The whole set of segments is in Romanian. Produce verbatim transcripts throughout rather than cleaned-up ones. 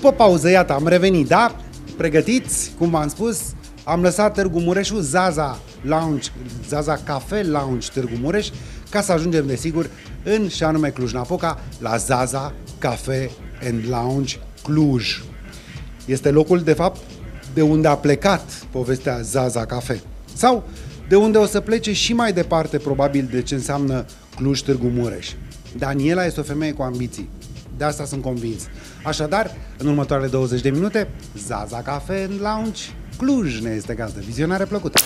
După pauză, iată, am revenit, da? Pregătiți, cum v-am spus, am lăsat Târgu Mureșul, Zaza Lounge, Zaza Cafe Lounge Târgu Mureș, ca să ajungem, desigur, în și anume Cluj-Napoca, la Zaza Cafe and Lounge Cluj. Este locul, de fapt, de unde a plecat povestea Zaza Cafe. Sau de unde o să plece și mai departe, probabil, de ce înseamnă Cluj-Târgu Mureș. Daniela este o femeie cu ambiții. De asta sunt convins. Așadar, în următoarele douăzeci de minute, Zaza Cafe and Lounge Cluj ne este gazdă. Vizionare plăcută!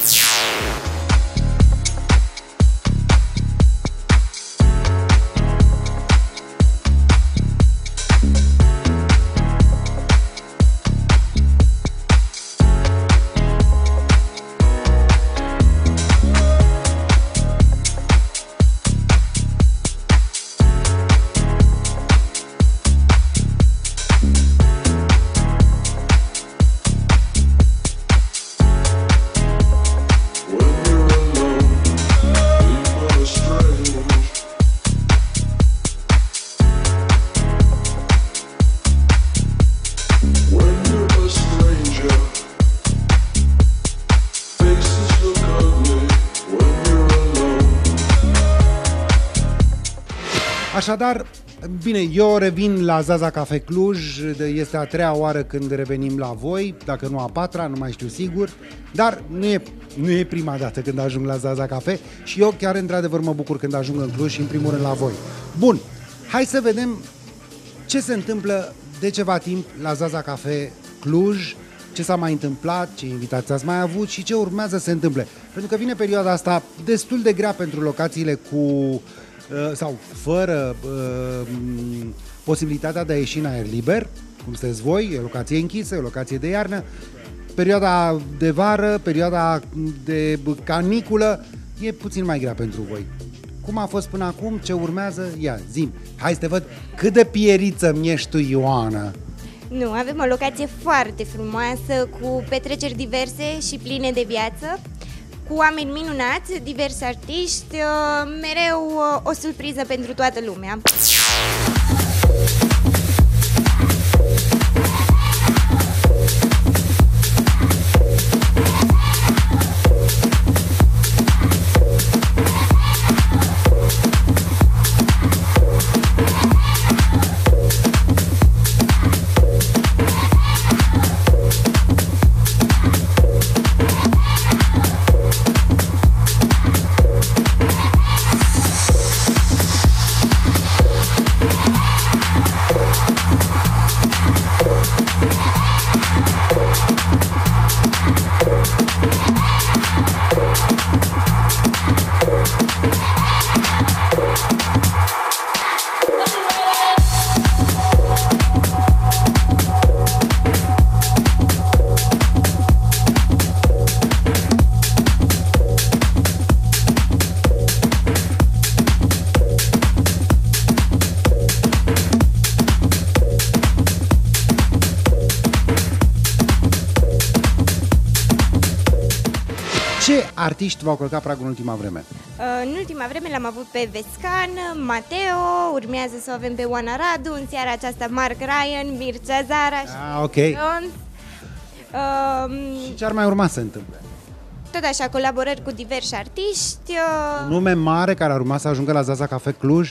Așadar, bine, eu revin la Zaza Cafe Cluj, este a treia oară când revenim la voi, dacă nu a patra, nu mai știu sigur, dar nu e, nu e prima dată când ajung la Zaza Cafe și eu chiar într-adevăr mă bucur când ajung în Cluj și în primul rând la voi. Bun, hai să vedem ce se întâmplă de ceva timp la Zaza Cafe Cluj, ce s-a mai întâmplat, ce invitații ați mai avut și ce urmează să se întâmple. Pentru că vine perioada asta destul de grea pentru locațiile cu... sau fără uh, posibilitatea de a ieși în aer liber, cum sunteți voi, e o locație închisă, e o locație de iarnă, perioada de vară, perioada de caniculă e puțin mai grea pentru voi. Cum a fost până acum, ce urmează? Ia, zi-mi, hai să te văd cât de pieriță mi-ești tu, Ioana. Nu, avem o locație foarte frumoasă, cu petreceri diverse și pline de viață, cu oameni minunați, diversi artiști, mereu o surpriză pentru toată lumea. Ce artiști v-au călcat pragul în ultima vreme? În ultima vreme l-am avut pe Vescan, Mateo, urmează să o avem pe Oana Radu, în seara aceasta Mark Ryan, Mircea Zara și ah, ok. Jones. Um, și ce ar mai urma să se întâmple? Tot așa, colaborări cu diversi artiști. Un nume mare care ar urma să ajungă la Zaza Cafe Cluj?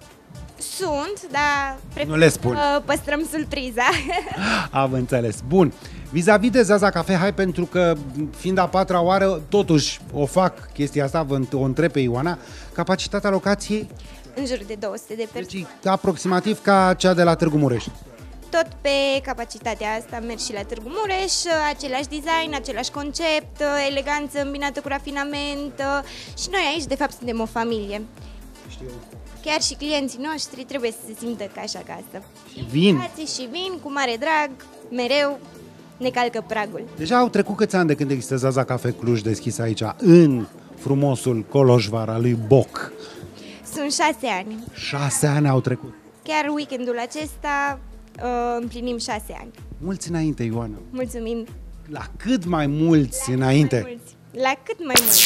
Sunt, dar nu le spun. Păstrăm surpriza. Am înțeles. Bun. Vis-a-vis de Zaza Cafe, hai, pentru că fiind a patra oară, totuși o fac chestia asta, vă o întreb pe Ioana, capacitatea locației? În jur de două sute de persoane. Deci aproximativ ca cea de la Târgu Mureș. Tot pe capacitatea asta merg și la Târgu Mureș, același design, același concept, eleganță îmbinată cu rafinament și noi aici de fapt suntem o familie. Știu. Chiar și clienții noștri trebuie să se simtă ca și acasă. Și vin. Și vin cu mare drag, mereu ne calcă pragul. Deja au trecut câți ani de când există Zaza Cafe Cluj deschis aici, în frumosul Coloșvar al lui Boc? Sunt șase ani. Șase ani au trecut. Chiar weekendul acesta uh, împlinim șase ani. Mulți înainte, Ioana. Mulțumim. La cât mai mulți la înainte. Cât mai mulți. La cât mai mulți.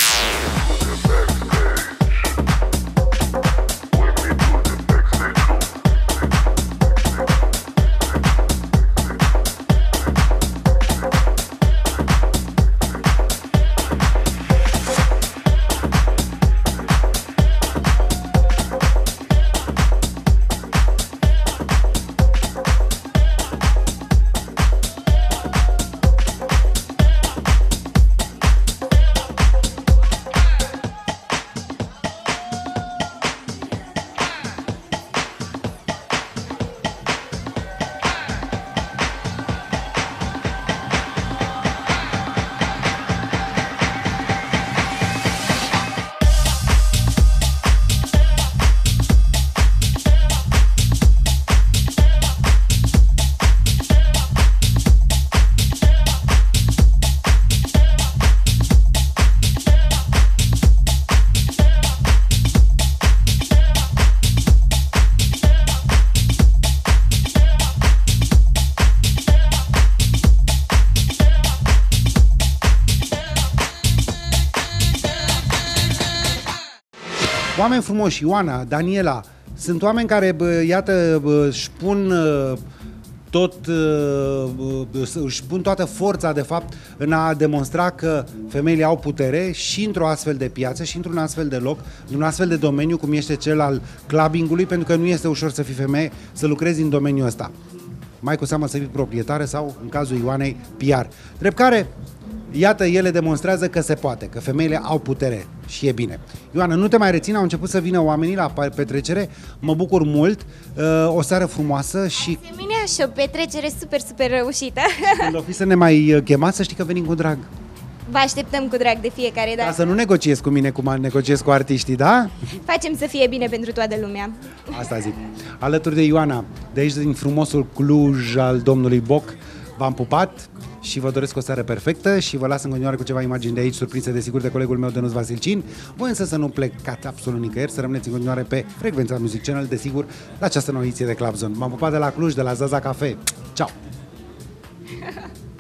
oameni frumoși, Ioana, Daniela, sunt oameni care, bă, iată, bă, își pun uh, tot, uh, își pun toată forța, de fapt, în a demonstra că femeile au putere și într-o astfel de piață și într-un astfel de loc, într-un astfel de domeniu, cum este cel al clubbingului, pentru că nu este ușor să fii femeie, să lucrezi în domeniul ăsta. Mai cu seamă să fii proprietară sau, în cazul Ioanei, P R. Drept care, iată, ele demonstrează că se poate, că femeile au putere și e bine. Ioana, nu te mai rețin, au început să vină oamenii la petrecere, mă bucur mult, o seară frumoasă și... Asemenea, și o petrecere super, super reușită. Când o fi să ne mai chemați, să știi că venim cu drag. Vă așteptăm cu drag de fiecare dată. Ca să nu negociezi cu mine cum negociez cu artiștii, da? Facem să fie bine pentru toată lumea. Asta zic. Alături de Ioana, de aici din frumosul Cluj al domnului Boc, v-am pupat și vă doresc o seară perfectă și vă las în continuare cu ceva imagini de aici, surprinse desigur de colegul meu Dănuț Vasilcin. Voi însă să nu plecați absolut nicăieri, să rămâneți în continuare pe Frecvența Music Channel, desigur, la această nouă ediție de Club Zone. M-am pupat de la Cluj, de la Zaza Cafe. Ciao!